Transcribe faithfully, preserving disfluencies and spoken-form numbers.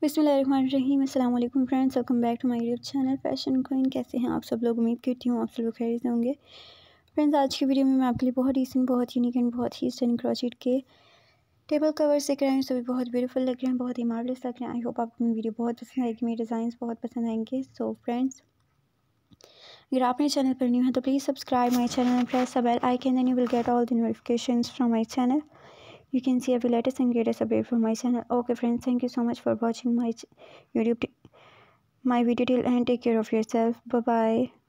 बिस्मिल्लाहिर्रहमानिर्रहीम। अस्सलाम वालेकुम friends, welcome back to my YouTube channel fashion queen. कैसे हैं आप सब लोग? उम्मीद करती हूँ आप सब लोग खैरियत से होंगे। फ्रेंड्स, आज की वीडियो में मैं आपके लिए बहुत डिसेंट, बहुत यूनिक एंड बहुत ही स्टनिंग क्रोचेट के टेबल कवर्स देख रहे हैं। सभी बहुत ब्यूटीफुल लग रहे हैं, बहुत ही मार्वलस लग रहे हैं। आई होप आपको मेरी वीडियो बहुत पसंद आएगी, मेरे डिज़ाइन बहुत पसंद आएंगे। सो फ्रेंड्स, अगर आप मेरे चैनल पर न्यू हैं तो please subscribe my channel and press the bell icon, then you will get all the notifications from my channel. You can see every latest and greatest update from my channel. Okay friends, thank you so much for watching my YouTube my video till and take care of yourself. Bye bye.